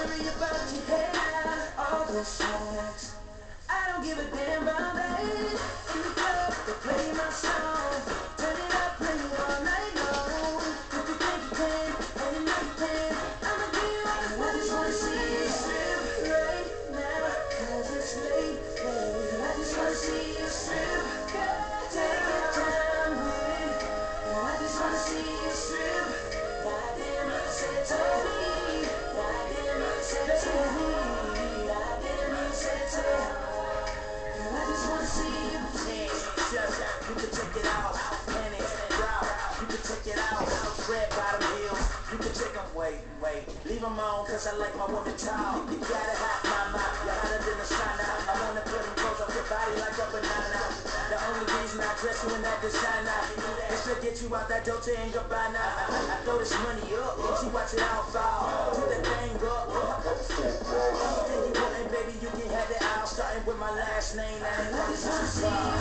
worry about your hair, all the sex. I don't give a damn about that. In the club, they play my song. Turn it up, play it all night long. If you think you can, and you know you can, I'ma give you all the fun. I just wanna see you strip right now, 'cause it's late, baby. I just wanna see you strip. Take your time with it. I just wanna see you strip. Goddamn, you said to me. Goddamn, you said to me. Goddamn, you said to me. I just wanna see you dance. Just, you can check it out. Panic, brow, you can check it out. Red bottom heels, you can check them. Wait, leave them on, 'cause I like my woman tall. You gotta have mama, you're hotter than a sauna. I wanna put them clothes up your body like a banana. The only reason I dress you in that designer is to get you out that Dolce and Gabbana. I throw this money up, she watch it all fall. Do that thing up. Anything you want, and baby, you can have it all. Starting with my last name, and I just wanna see you.